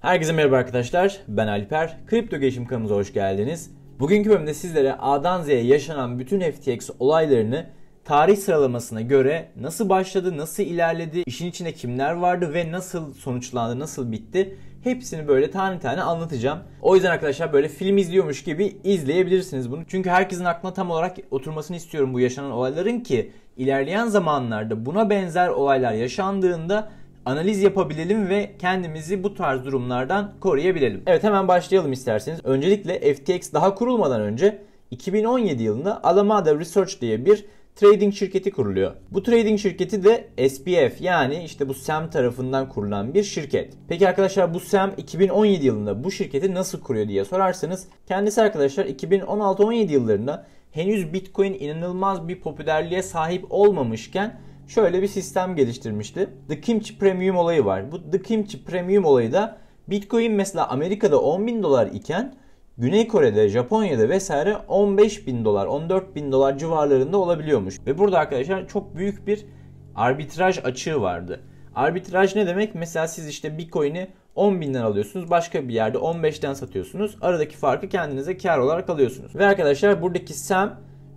Herkese merhaba arkadaşlar, ben Alper. Kripto Gelişim kanalımıza hoş geldiniz. Bugünkü bölümde sizlere A'dan Z'ye yaşanan bütün FTX olaylarını tarih sıralamasına göre nasıl başladı, nasıl ilerledi, işin içinde kimler vardı ve nasıl sonuçlandı, nasıl bitti hepsini böyle tane tane anlatacağım. O yüzden arkadaşlar böyle film izliyormuş gibi izleyebilirsiniz bunu. Çünkü herkesin aklına tam olarak oturmasını istiyorum bu yaşanan olayların ki ilerleyen zamanlarda buna benzer olaylar yaşandığında analiz yapabilelim ve kendimizi bu tarz durumlardan koruyabilelim. Evet, hemen başlayalım isterseniz. Öncelikle FTX daha kurulmadan önce 2017 yılında Alameda Research diye bir trading şirketi kuruluyor. Bu trading şirketi de SBF yani işte bu Sam tarafından kurulan bir şirket. Peki arkadaşlar bu Sam 2017 yılında bu şirketi nasıl kuruyor diye sorarsanız kendisi arkadaşlar 2016-17 yıllarında henüz Bitcoin inanılmaz bir popülerliğe sahip olmamışken şöyle bir sistem geliştirmişti. The Kimchi Premium olayı var. Bu The Kimchi Premium olayı da Bitcoin mesela Amerika'da $10.000 iken Güney Kore'de, Japonya'da vesaire $15.000, $14.000 civarlarında olabiliyormuş. Ve burada arkadaşlar çok büyük bir arbitraj açığı vardı. Arbitraj ne demek? Mesela siz işte Bitcoin'i 10.000'den alıyorsunuz, başka bir yerde 15'ten satıyorsunuz. Aradaki farkı kendinize kar olarak alıyorsunuz. Ve arkadaşlar buradaki Sam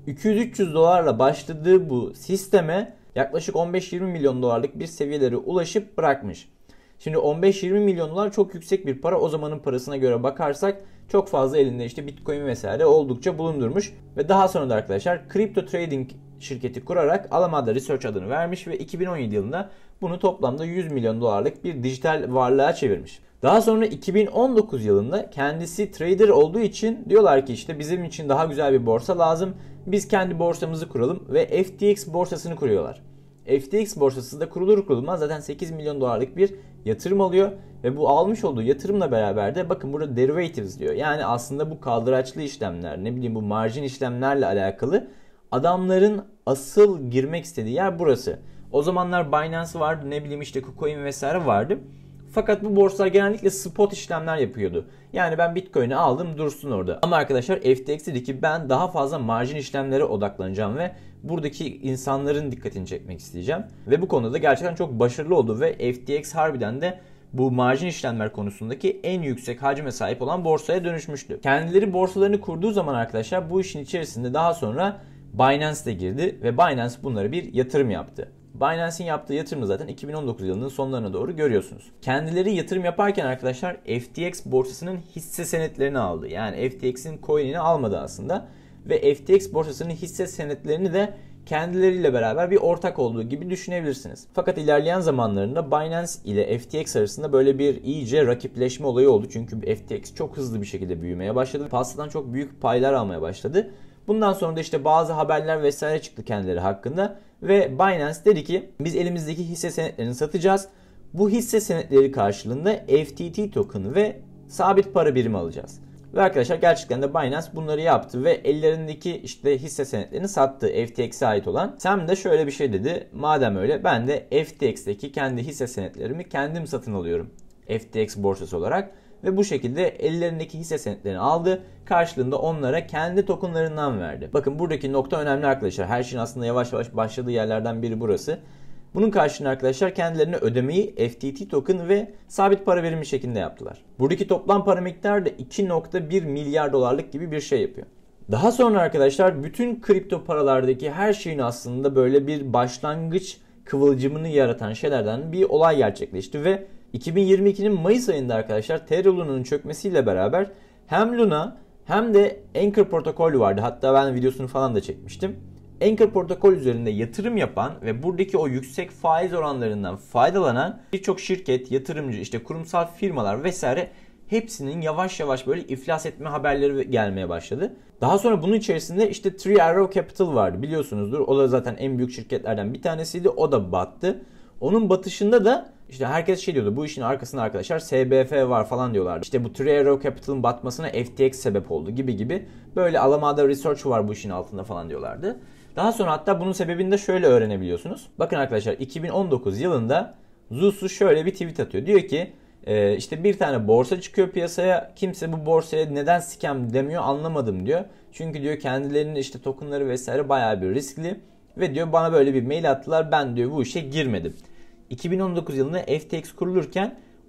$200-300 başladığı bu sisteme yaklaşık 15-20 milyon dolarlık bir seviyelere ulaşıp bırakmış. Şimdi 15-20 milyon dolar çok yüksek bir para. O zamanın parasına göre bakarsak çok fazla elinde işte Bitcoin vesaire oldukça bulundurmuş. Ve daha sonra da arkadaşlar Crypto Trading şirketi kurarak Alameda Research adını vermiş ve 2017 yılında bunu toplamda 100 milyon dolarlık bir dijital varlığa çevirmiş. Daha sonra 2019 yılında kendisi trader olduğu için diyorlar ki işte bizim için daha güzel bir borsa lazım. Biz kendi borsamızı kuralım ve FTX borsasını kuruyorlar. FTX borsası da kurulur kurulmaz zaten 8 milyon dolarlık bir yatırım alıyor ve bu almış olduğu yatırımla beraber de bakın burada derivatives diyor. Yani aslında bu kaldıraçlı işlemler, ne bileyim bu marjin işlemlerle alakalı adamların asıl girmek istediği yer burası. O zamanlar Binance vardı, ne bileyim işte KuCoin vesaire vardı. Fakat bu borsalar genellikle spot işlemler yapıyordu. Yani ben Bitcoin'i aldım dursun orada. Ama arkadaşlar FTX dedi ki ben daha fazla marjin işlemlere odaklanacağım ve buradaki insanların dikkatini çekmek isteyeceğim. Ve bu konuda da gerçekten çok başarılı oldu ve FTX harbiden de bu marjin işlemler konusundaki en yüksek hacme sahip olan borsaya dönüşmüştü. Kendileri borsalarını kurduğu zaman arkadaşlar bu işin içerisinde daha sonra Binance de girdi ve Binance bunlara bir yatırım yaptı. Binance'in yaptığı yatırımı zaten 2019 yılının sonlarına doğru görüyorsunuz. Kendileri yatırım yaparken arkadaşlar FTX borsasının hisse senetlerini aldı. Yani FTX'in coin'ini almadı aslında. Ve FTX borsasının hisse senetlerini de kendileriyle beraber bir ortak olduğu gibi düşünebilirsiniz. Fakat ilerleyen zamanlarında Binance ile FTX arasında böyle bir iyice rakipleşme olayı oldu. Çünkü FTX çok hızlı bir şekilde büyümeye başladı. Pastadan çok büyük paylar almaya başladı. Bundan sonra da işte bazı haberler vesaire çıktı kendileri hakkında. Ve Binance dedi ki biz elimizdeki hisse senetlerini satacağız. Bu hisse senetleri karşılığında FTT token ve sabit para birimi alacağız. Ve arkadaşlar gerçekten de Binance bunları yaptı ve ellerindeki işte hisse senetlerini sattı, FTX'e ait olan. Sam de şöyle bir şey dedi. Madem öyle ben de FTX'teki kendi hisse senetlerimi kendim satın alıyorum. FTX borsası olarak. Ve bu şekilde ellerindeki hisse senetlerini aldı. Karşılığında onlara kendi tokenlarından verdi. Bakın buradaki nokta önemli arkadaşlar. Her şeyin aslında yavaş yavaş başladığı yerlerden biri burası. Bunun karşılığında arkadaşlar kendilerine ödemeyi FTT token ve sabit para birimi şeklinde yaptılar. Buradaki toplam para miktarı da 2.1 milyar dolarlık gibi bir şey yapıyor. Daha sonra arkadaşlar bütün kripto paralardaki her şeyin aslında böyle bir başlangıç kıvılcımını yaratan şeylerden bir olay gerçekleşti ve 2022'nin Mayıs ayında arkadaşlar Terra Luna'nın çökmesiyle beraber hem Luna hem de Anchor protokol vardı. Hatta ben videosunu falan da çekmiştim. Anchor protokol üzerinde yatırım yapan ve buradaki o yüksek faiz oranlarından faydalanan birçok şirket, yatırımcı, işte kurumsal firmalar vesaire hepsinin yavaş yavaş böyle iflas etme haberleri gelmeye başladı. Daha sonra bunun içerisinde işte Three Arrow Capital vardı, biliyorsunuzdur. O da zaten en büyük şirketlerden bir tanesiydi. O da battı. Onun batışında da işte herkes şey diyordu, bu işin arkasında arkadaşlar SBF var falan diyorlardı. İşte bu Three Arrow Capital'ın batmasına FTX sebep oldu gibi böyle Alameda Research var bu işin altında falan diyorlardı. Daha sonra hatta bunun sebebini de şöyle öğrenebiliyorsunuz. Bakın arkadaşlar 2019 yılında Zusu şöyle bir tweet atıyor. Diyor ki işte bir tane borsa çıkıyor piyasaya. Kimse bu borsaya neden scam demiyor anlamadım diyor. Çünkü diyor kendilerinin işte tokenları vesaire bayağı bir riskli. Ve diyor bana böyle bir mail attılar, ben diyor bu işe girmedim. 2019 yılında FTX kurulurken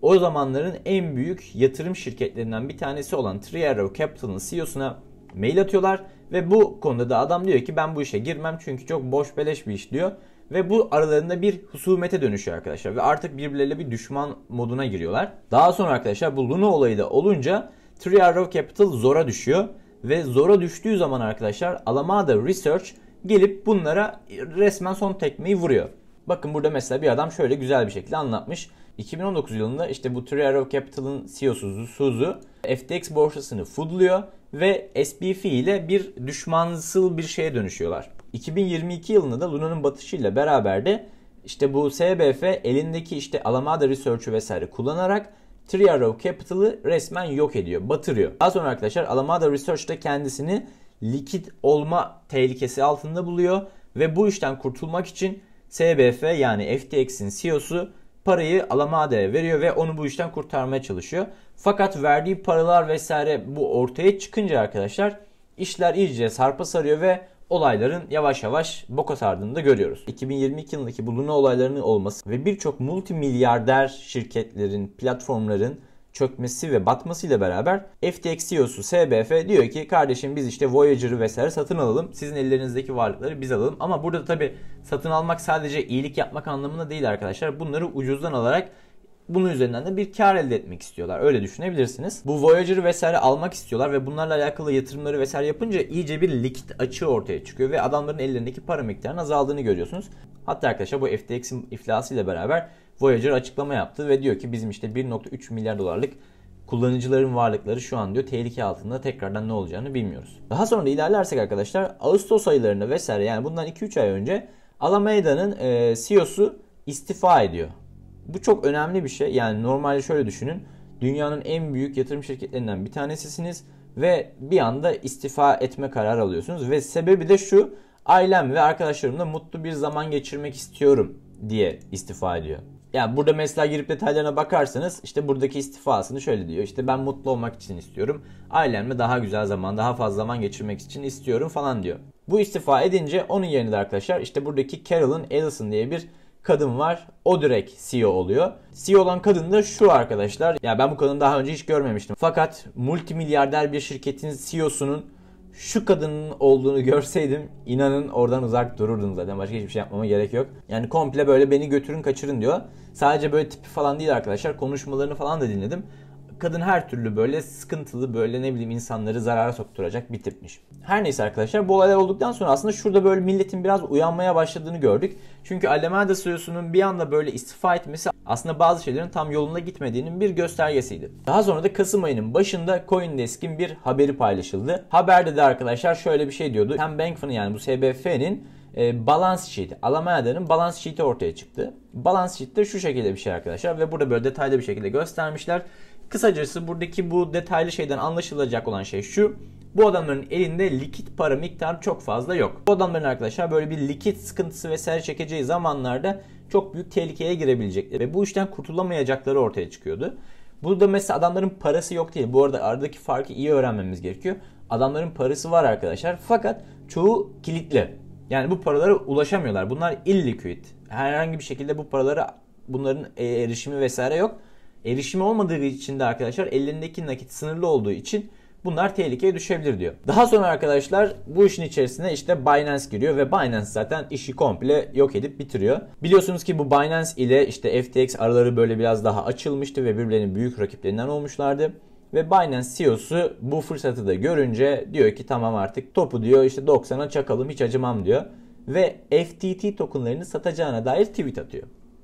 o zamanların en büyük yatırım şirketlerinden bir tanesi olan Three Arrow Capital'ın CEO'suna mail atıyorlar ve bu konuda da adam diyor ki ben bu işe girmem çünkü çok boş beleş bir iş diyor. Ve bu aralarında bir husumete dönüşüyor arkadaşlar ve artık birbirleriyle bir düşman moduna giriyorlar. Daha sonra arkadaşlar bu Luna olayı da olunca Three Arrow Capital zora düşüyor ve zora düştüğü zaman arkadaşlar Alameda Research gelip bunlara resmen son tekmeyi vuruyor. Bakın burada mesela bir adam şöyle güzel bir şekilde anlatmış. 2019 yılında işte bu Three Arrow Capital'ın CEO'su Suzu FTX borsasını foodluyor ve SBF ile bir düşmansıl bir şeye dönüşüyorlar. 2022 yılında da Luna'nın batışıyla beraber de işte bu SBF elindeki işte Alameda Research'ü vesaire kullanarak Three Arrow Capital'ı resmen yok ediyor, batırıyor. Daha sonra arkadaşlar Alameda Research de kendisini likit olma tehlikesi altında buluyor ve bu işten kurtulmak için SBF yani FTX'in CEO'su parayı Alameda'ya veriyor ve onu bu işten kurtarmaya çalışıyor. Fakat verdiği paralar vesaire bu ortaya çıkınca arkadaşlar işler iyice sarpa sarıyor ve olayların yavaş yavaş boka sardığını da görüyoruz. 2022 yılındaki bu Luna olaylarının olması ve birçok multimilyarder şirketlerin, platformların çökmesi ve batmasıyla beraber FTX CEO'su SBF diyor ki kardeşim biz işte Voyager'ı vesaire satın alalım. Sizin ellerinizdeki varlıkları biz alalım. Ama burada tabi satın almak sadece iyilik yapmak anlamında değil arkadaşlar. Bunları ucuzdan alarak bunun üzerinden de bir kar elde etmek istiyorlar. Öyle düşünebilirsiniz. Bu Voyager'ı vesaire almak istiyorlar ve bunlarla alakalı yatırımları vesaire yapınca iyice bir likit açığı ortaya çıkıyor ve adamların ellerindeki para miktarının azaldığını görüyorsunuz. Hatta arkadaşlar bu FTX'in iflasıyla beraber Voyager açıklama yaptı ve diyor ki bizim işte 1.3 milyar dolarlık kullanıcıların varlıkları şu an diyor tehlike altında, tekrardan ne olacağını bilmiyoruz. Daha sonra da ilerlersek arkadaşlar Ağustos aylarında vesaire yani bundan 2-3 ay önce Alameda'nın CEO'su istifa ediyor. Bu çok önemli bir şey. Yani normalde şöyle düşünün. Dünyanın en büyük yatırım şirketlerinden bir tanesisiniz ve bir anda istifa etme kararı alıyorsunuz ve sebebi de şu: ailem ve arkadaşlarımla mutlu bir zaman geçirmek istiyorum diye istifa ediyor. Yani burada mesela girip detaylarına bakarsanız işte buradaki istifasını şöyle diyor. İşte ben mutlu olmak için istiyorum. Ailemle daha güzel zaman, daha fazla zaman geçirmek için istiyorum falan diyor. Bu istifa edince onun yerine de arkadaşlar işte buradaki Carolyn Ellison diye bir kadın var. O direkt CEO oluyor. CEO olan kadın da şu arkadaşlar. Ya ben bu kadını daha önce hiç görmemiştim. Fakat multimilyarder bir şirketin CEO'sunun şu kadının olduğunu görseydim inanın oradan uzak dururdum zaten. Başka hiçbir şey yapmama gerek yok. Yani komple böyle beni götürün kaçırın diyor. Sadece böyle tipi falan değil arkadaşlar. Konuşmalarını falan da dinledim. Kadın her türlü böyle sıkıntılı, böyle ne bileyim insanları zarara sokturacak bir tipmiş. Her neyse arkadaşlar, bu olaylar olduktan sonra aslında şurada böyle milletin biraz uyanmaya başladığını gördük. Çünkü Alameda CEO'sunun bir anda böyle istifa etmesi aslında bazı şeylerin tam yolunda gitmediğinin bir göstergesiydi. Daha sonra da Kasım ayının başında CoinDesk'in bir haberi paylaşıldı. Haberde de arkadaşlar şöyle bir şey diyordu. Sam Bankman yani bu SBF'nin balance sheet, Alameda'nın balance sheet'i ortaya çıktı. Balance sheet de şu şekilde bir şey arkadaşlar ve burada böyle detaylı bir şekilde göstermişler. Kısacası buradaki bu detaylı şeyden anlaşılacak olan şey şu: bu adamların elinde likit para miktarı çok fazla yok. Bu adamların arkadaşlar böyle bir likit sıkıntısı vesaire çekeceği zamanlarda çok büyük tehlikeye girebilecekleri ve bu işten kurtulamayacakları ortaya çıkıyordu. Burada mesela adamların parası yok değil. Bu arada aradaki farkı iyi öğrenmemiz gerekiyor. Adamların parası var arkadaşlar fakat çoğu kilitli. Yani bu paralara ulaşamıyorlar. Bunlar illiquid. Herhangi bir şekilde bu paralara bunların erişimi vesaire yok. Erişimi olmadığı için de arkadaşlar ellerindeki nakit sınırlı olduğu için bunlar tehlikeye düşebilir diyor. Daha sonra arkadaşlar bu işin içerisine işte Binance giriyor ve Binance zaten işi komple yok edip bitiriyor. Biliyorsunuz ki bu Binance ile işte FTX araları böyle biraz daha açılmıştı ve birbirlerinin büyük rakiplerinden olmuşlardı. Ve Binance CEO'su bu fırsatı da görünce diyor ki tamam artık topu diyor işte 90'a çakalım, hiç acımam diyor. Ve FTT tokenlarını satacağına dair tweet atıyor.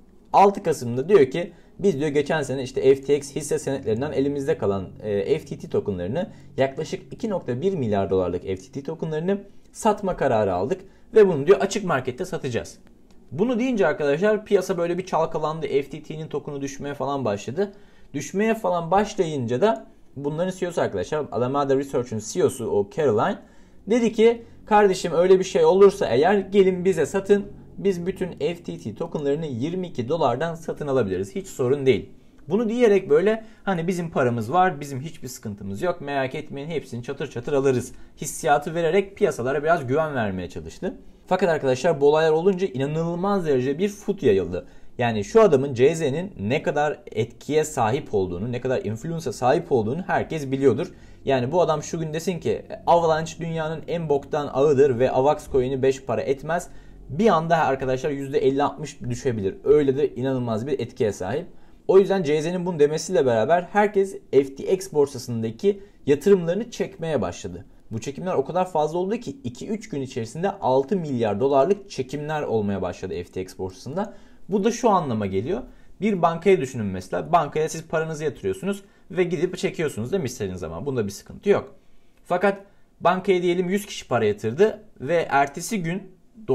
6 Kasım'da diyor ki biz diyor geçen sene işte FTX hisse senetlerinden elimizde kalan FTT tokenlarını yaklaşık 2.1 milyar dolarlık FTT tokenlarını satma kararı aldık ve bunu diyor açık markette satacağız. Bunu deyince arkadaşlar piyasa böyle bir çalkalandı. FTT'nin tokenu düşmeye falan başladı. Düşmeye falan başlayınca da bunların CEO'su arkadaşlar Alameda Research'un CEO'su o Caroline dedi ki kardeşim öyle bir şey olursa eğer gelin bize satın. Biz bütün FTT tokenlarını 22 dolardan satın alabiliriz. Hiç sorun değil. Bunu diyerek böyle hani bizim paramız var, bizim hiçbir sıkıntımız yok, merak etmeyin hepsini çatır çatır alırız hissiyatı vererek piyasalara biraz güven vermeye çalıştı. Fakat arkadaşlar bu olaylar olunca inanılmaz derece bir fut yayıldı. Yani şu adamın CZ'nin ne kadar etkiye sahip olduğunu, ne kadar influence'a sahip olduğunu herkes biliyordur. Yani bu adam şu gün desin ki Avalanche dünyanın en boktan ağıdır ve AVAX coin'i 5 para etmez. Bir anda arkadaşlar %50-60 düşebilir. Öyle de inanılmaz bir etkiye sahip. O yüzden CZ'nin bunu demesiyle beraber herkes FTX borsasındaki yatırımlarını çekmeye başladı. Bu çekimler o kadar fazla oldu ki 2-3 gün içerisinde 6 milyar dolarlık çekimler olmaya başladı FTX borsasında. Bu da şu anlama geliyor. Bir bankaya düşünün mesela. Bankaya siz paranızı yatırıyorsunuz ve gidip çekiyorsunuz değil mi istediğiniz zaman? Bunda bir sıkıntı yok. Fakat bankaya diyelim 100 kişi para yatırdı ve ertesi gün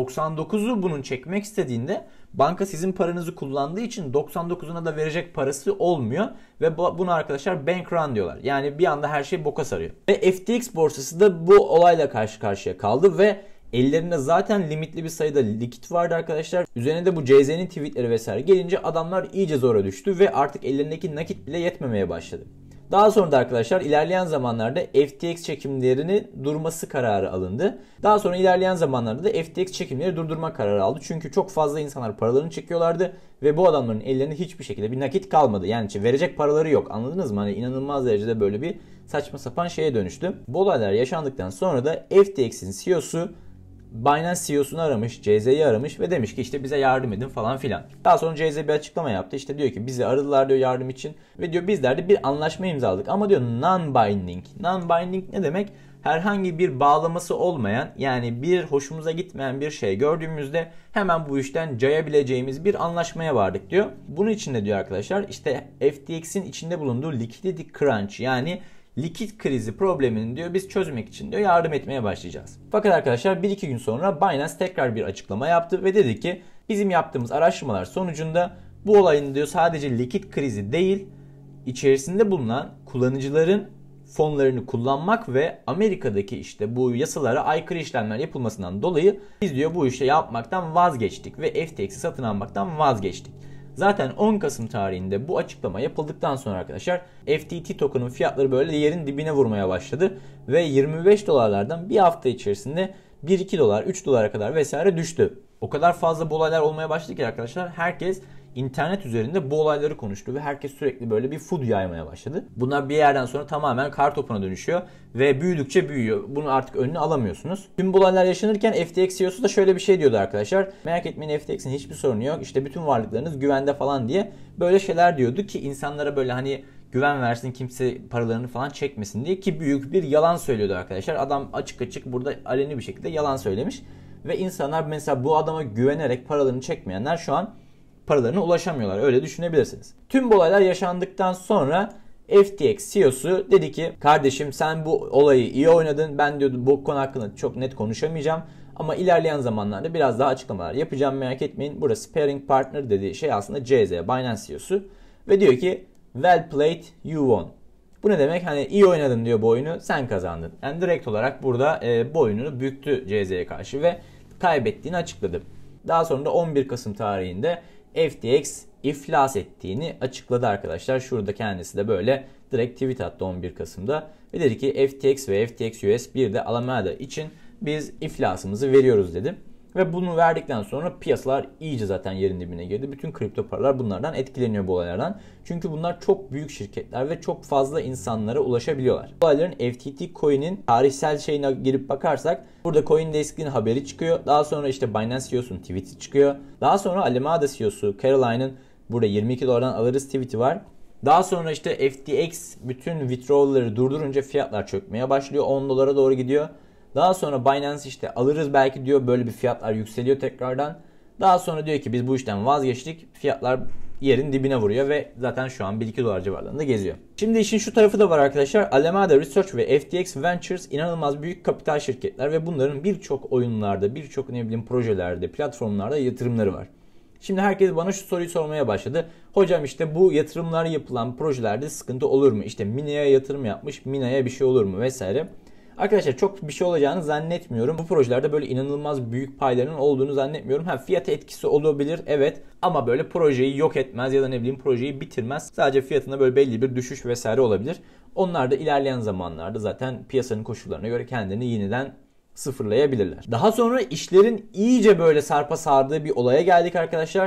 99'u bunun çekmek istediğinde banka sizin paranızı kullandığı için 99'una da verecek parası olmuyor ve buna arkadaşlar bank run diyorlar. Yani bir anda her şey boka sarıyor. Ve FTX borsası da bu olayla karşı karşıya kaldı ve ellerinde zaten limitli bir sayıda likit vardı arkadaşlar. Üzerine de bu CZ'nin tweetleri vesaire gelince adamlar iyice zora düştü ve artık ellerindeki nakit bile yetmemeye başladı. Daha sonra da arkadaşlar ilerleyen zamanlarda FTX çekimlerini durması kararı alındı. Daha sonra ilerleyen zamanlarda da FTX çekimleri durdurma kararı aldı. Çünkü çok fazla insanlar paralarını çekiyorlardı ve bu adamların ellerinde hiçbir şekilde bir nakit kalmadı. Yani verecek paraları yok. Anladınız mı? Hani inanılmaz derecede böyle bir saçma sapan şeye dönüştü. Bu olaylar yaşandıktan sonra da FTX'in CEO'su Binance CEO'sunu aramış, CZ'yi aramış ve demiş ki işte bize yardım edin falan filan. Daha sonra CZ bir açıklama yaptı. İşte diyor ki bizi aradılar diyor yardım için ve diyor bizler de bir anlaşma imzaladık. Ama diyor non-binding. Non-binding ne demek? Herhangi bir bağlaması olmayan, yani bir hoşumuza gitmeyen bir şey gördüğümüzde hemen bu işten cayabileceğimiz bir anlaşmaya vardık diyor. Bunun için de diyor arkadaşlar işte FTX'in içinde bulunduğu liquidity crunch, yani likit krizi problemini diyor biz çözmek için diyor yardım etmeye başlayacağız. Fakat arkadaşlar 1-2 gün sonra Binance tekrar bir açıklama yaptı ve dedi ki bizim yaptığımız araştırmalar sonucunda bu olayın diyor sadece likit krizi değil, içerisinde bulunan kullanıcıların fonlarını kullanmak ve Amerika'daki işte bu yasalara aykırı işlemler yapılmasından dolayı biz diyor bu işi yapmaktan vazgeçtik ve FTX'i satın almaktan vazgeçtik. Zaten 10 Kasım tarihinde bu açıklama yapıldıktan sonra arkadaşlar FTT token'ın fiyatları böyle yerin dibine vurmaya başladı ve 25 dolarlardan bir hafta içerisinde 1-2 dolar 3 dolara kadar vesaire düştü. O kadar fazla bu olaylar olmaya başladı ki arkadaşlar herkes internet üzerinde bu olayları konuştu ve herkes sürekli böyle bir food yaymaya başladı. Bunlar bir yerden sonra tamamen kar topuna dönüşüyor ve büyüdükçe büyüyor. Bunu artık önüne alamıyorsunuz. Tüm bu olaylar yaşanırken FTX CEO'su da şöyle bir şey diyordu arkadaşlar. Merak etmeyin, FTX'in hiçbir sorunu yok. İşte bütün varlıklarınız güvende falan diye böyle şeyler diyordu ki insanlara böyle hani güven versin, kimse paralarını falan çekmesin diye, ki büyük bir yalan söylüyordu arkadaşlar. Adam açık açık burada aleni bir şekilde yalan söylemiş ve insanlar mesela bu adama güvenerek paralarını çekmeyenler şu an paralarına ulaşamıyorlar. Öyle düşünebilirsiniz. Tüm bu olaylar yaşandıktan sonra FTX CEO'su dedi ki kardeşim sen bu olayı iyi oynadın. Ben diyordu bu konu hakkında çok net konuşamayacağım. Ama ilerleyen zamanlarda biraz daha açıklamalar yapacağım, merak etmeyin. Burada sparring partner dediği şey aslında CZ, Binance CEO'su. Ve diyor ki well played, you won. Bu ne demek? Hani iyi oynadın diyor bu oyunu, sen kazandın. Yani direkt olarak burada bu oyununu büktü CZ'ye karşı ve kaybettiğini açıkladı. Daha sonra da 11 Kasım tarihinde FTX iflas ettiğini açıkladı arkadaşlar. Şurada kendisi de böyle direkt tweet attı 11 Kasım'da. Ve dedi ki FTX ve FTX US bir de Alameda için biz iflasımızı veriyoruz dedi. Ve bunu verdikten sonra piyasalar iyice zaten yerin dibine girdi. Bütün kripto paralar bunlardan etkileniyor, bu olaylardan. Çünkü bunlar çok büyük şirketler ve çok fazla insanlara ulaşabiliyorlar. Bu olayların FTT Coin'in tarihsel şeyine girip bakarsak burada CoinDesk'in haberi çıkıyor. Daha sonra işte Binance CEO'sunun tweet'i çıkıyor. Daha sonra Alameda CEO'su Caroline'ın burada 22 dolardan alırız tweet'i var. Daha sonra işte FTX bütün withdrawal'ları durdurunca fiyatlar çökmeye başlıyor. 10 dolara doğru gidiyor. Daha sonra Binance işte alırız belki diyor, böyle bir fiyatlar yükseliyor tekrardan. Daha sonra diyor ki biz bu işten vazgeçtik. Fiyatlar yerin dibine vuruyor ve zaten şu an 1-2 dolar civarlarında geziyor. Şimdi işin şu tarafı da var arkadaşlar. Alameda Research ve FTX Ventures inanılmaz büyük kapital şirketler ve bunların birçok oyunlarda, birçok projelerde, platformlarda yatırımları var. Şimdi herkes bana şu soruyu sormaya başladı. Hocam işte bu yatırımlar yapılan projelerde sıkıntı olur mu? İşte Mina'ya yatırım yapmış, Mina'ya bir şey olur mu vesaire. Arkadaşlar çok bir şey olacağını zannetmiyorum. Bu projelerde böyle inanılmaz büyük paylarının olduğunu zannetmiyorum. Fiyat etkisi olabilir evet, ama böyle projeyi yok etmez ya da projeyi bitirmez. Sadece fiyatında böyle belli bir düşüş vesaire olabilir. Onlar da ilerleyen zamanlarda zaten piyasanın koşullarına göre kendini yeniden sıfırlayabilirler. Daha sonra işlerin iyice böyle sarpa sardığı bir olaya geldik arkadaşlar.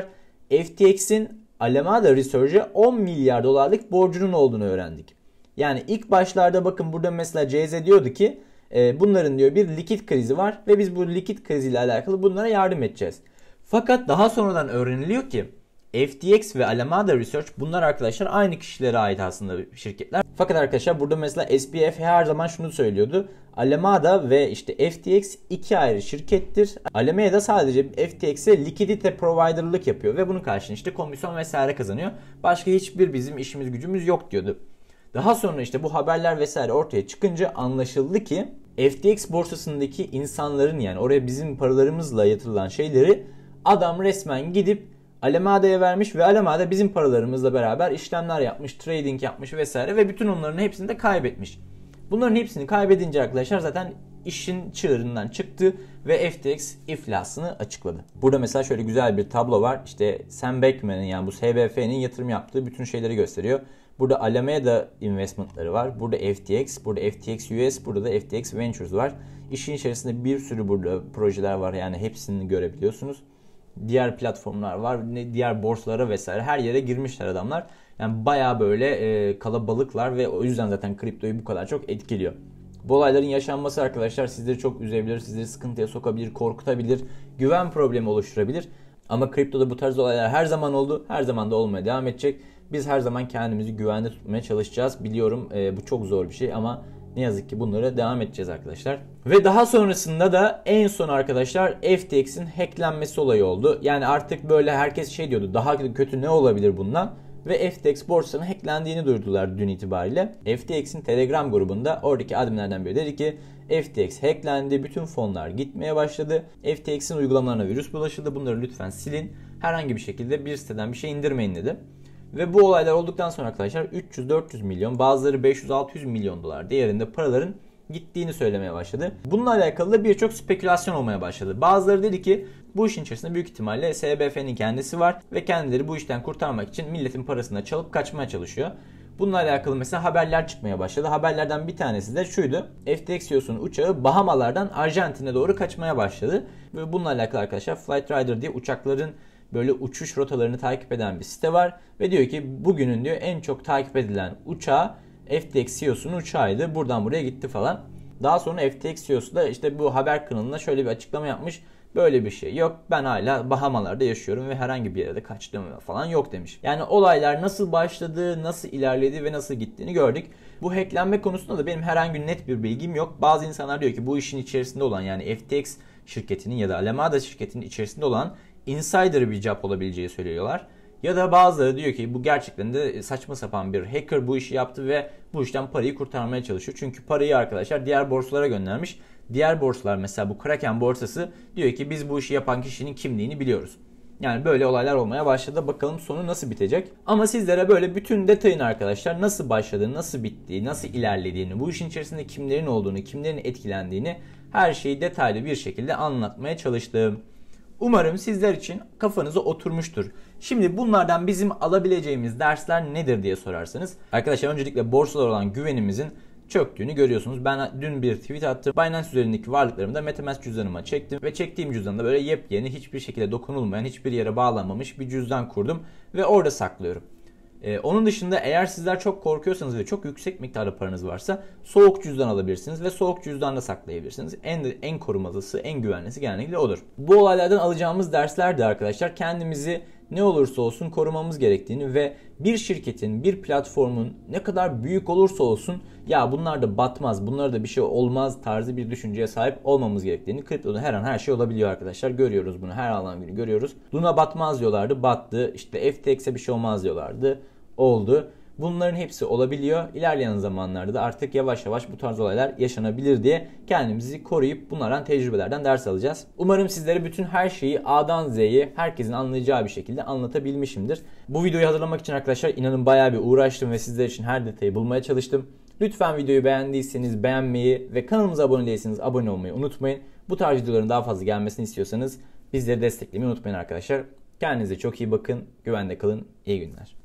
FTX'in Alameda Research'e 10 milyar dolarlık borcunun olduğunu öğrendik. Yani ilk başlarda bakın burada mesela CZ diyordu ki bunların diyor bir likit krizi var ve biz bu likit kriziyle alakalı bunlara yardım edeceğiz. Fakat daha sonradan öğreniliyor ki FTX ve Alameda Research bunlar arkadaşlar aynı kişilere ait aslında şirketler. Fakat arkadaşlar burada mesela SBF her zaman şunu söylüyordu. Alameda ve işte FTX iki ayrı şirkettir. Alameda sadece FTX'e likidite provider'lık yapıyor ve bunun karşılığında işte komisyon vesaire kazanıyor. Başka hiçbir bizim işimiz gücümüz yok diyordu. Daha sonra işte bu haberler vesaire ortaya çıkınca anlaşıldı ki FTX borsasındaki insanların yani oraya bizim paralarımızla yatırılan şeyleri adam resmen gidip Alameda'ya vermiş ve Alameda bizim paralarımızla beraber işlemler yapmış, trading yapmış vesaire ve bütün onların hepsini de kaybetmiş. Bunların hepsini kaybedince arkadaşlar zaten işin çığırından çıktı ve FTX iflasını açıkladı. Burada mesela şöyle güzel bir tablo var. İşte Sam Bankman'ın yani bu SBF'nin yatırım yaptığı bütün şeyleri gösteriyor. Burada Alameda investmentları var. Burada FTX, burada FTX US, burada da FTX Ventures var. İşin içerisinde bir sürü burada projeler var. Yani hepsini görebiliyorsunuz. Diğer platformlar var, diğer borsalara vesaire her yere girmişler adamlar. Yani bayağı böyle kalabalıklar ve o yüzden zaten kriptoyu bu kadar çok etkiliyor. Bu olayların yaşanması arkadaşlar sizleri çok üzebilir, sizleri sıkıntıya sokabilir, korkutabilir, güven problemi oluşturabilir. Ama kriptoda bu tarz olaylar her zaman oldu, her zaman da olmaya devam edecek. Biz her zaman kendimizi güvende tutmaya çalışacağız. Biliyorum bu çok zor bir şey ama ne yazık ki bunlara devam edeceğiz arkadaşlar. Ve daha sonrasında da en son arkadaşlar FTX'in hacklenmesi olayı oldu. Yani artık böyle herkes şey diyordu, daha kötü ne olabilir bundan? Ve FTX borsasının hacklendiğini duyurdular dün itibariyle. FTX'in Telegram grubunda oradaki adminlerden biri dedi ki FTX hacklendi, bütün fonlar gitmeye başladı. FTX'in uygulamalarına virüs bulaşıldı, bunları lütfen silin. Herhangi bir şekilde bir siteden bir şey indirmeyin dedi. Ve bu olaylar olduktan sonra arkadaşlar 300-400 milyon, bazıları 500-600 milyon dolar değerinde paraların gittiğini söylemeye başladı. Bununla alakalı da birçok spekülasyon olmaya başladı. Bazıları dedi ki bu işin içerisinde büyük ihtimalle SBF'nin kendisi var ve kendileri bu işten kurtarmak için milletin parasını çalıp kaçmaya çalışıyor. Bununla alakalı mesela haberler çıkmaya başladı. Haberlerden bir tanesi de şuydu. FTX CEO'sunun uçağı Bahamalardan Arjantin'e doğru kaçmaya başladı. Ve bununla alakalı arkadaşlar Flight Radar diye uçakların böyle uçuş rotalarını takip eden bir site var. Ve diyor ki bugünün diyor en çok takip edilen uçağı FTX CEO'sunun uçağıydı. Buradan buraya gitti falan. Daha sonra FTX CEO'su da işte bu haber kanalına şöyle bir açıklama yapmış. Böyle bir şey yok. Ben hala Bahamalarda yaşıyorum ve herhangi bir yere de kaçtım falan yok demiş. Yani olaylar nasıl başladı, nasıl ilerledi ve nasıl gittiğini gördük. Bu hacklenme konusunda da benim herhangi net bir bilgim yok. Bazı insanlar diyor ki bu işin içerisinde olan yani FTX şirketinin ya da Alameda şirketinin içerisinde olan insider bir job olabileceği söylüyorlar. Ya da bazıları diyor ki bu gerçekten de saçma sapan bir hacker bu işi yaptı ve bu işten parayı kurtarmaya çalışıyor. Çünkü parayı arkadaşlar diğer borsalara göndermiş. Diğer borsalar mesela bu Kraken borsası diyor ki biz bu işi yapan kişinin kimliğini biliyoruz. Yani böyle olaylar olmaya başladı. Bakalım sonu nasıl bitecek. Ama sizlere böyle bütün detayını arkadaşlar nasıl başladığını, nasıl bittiği, nasıl ilerlediğini, bu işin içerisinde kimlerin olduğunu, kimlerin etkilendiğini her şeyi detaylı bir şekilde anlatmaya çalıştım. Umarım sizler için kafanıza oturmuştur. Şimdi bunlardan bizim alabileceğimiz dersler nedir diye sorarsanız. Arkadaşlar öncelikle borsalar olan güvenimizin çöktüğünü görüyorsunuz. Ben dün bir tweet attım. Binance üzerindeki varlıklarımı da MetaMask cüzdanıma çektim. Ve çektiğim cüzdanda böyle yepyeni, hiçbir şekilde dokunulmayan, hiçbir yere bağlanmamış bir cüzdan kurdum. Ve orada saklıyorum. Onun dışında eğer sizler çok korkuyorsanız ve çok yüksek miktarda paranız varsa soğuk cüzdan alabilirsiniz ve soğuk cüzdanda saklayabilirsiniz. En korumalısı, en güvenlisi genellikle odur. Bu olaylardan alacağımız dersler de arkadaşlar kendimizi ne olursa olsun korumamız gerektiğini ve bir şirketin, bir platformun ne kadar büyük olursa olsun ya bunlar da batmaz, bunlara da bir şey olmaz tarzı bir düşünceye sahip olmamız gerektiğini. Kriptoda her an her şey olabiliyor arkadaşlar. Görüyoruz bunu, her alan günü görüyoruz. Luna batmaz diyorlardı, battı. İşte FTX'e bir şey olmaz diyorlardı, oldu. Bunların hepsi olabiliyor. İlerleyen zamanlarda da artık yavaş yavaş bu tarz olaylar yaşanabilir diye kendimizi koruyup bunlardan tecrübelerden ders alacağız. Umarım sizlere bütün her şeyi A'dan Z'ye herkesin anlayacağı bir şekilde anlatabilmişimdir. Bu videoyu hazırlamak için arkadaşlar inanın bayağı bir uğraştım ve sizler için her detayı bulmaya çalıştım. Lütfen videoyu beğendiyseniz beğenmeyi ve kanalımıza abone değilseniz abone olmayı unutmayın. Bu tarz videoların daha fazla gelmesini istiyorsanız bizleri desteklemeyi unutmayın arkadaşlar. Kendinize çok iyi bakın, güvende kalın, iyi günler.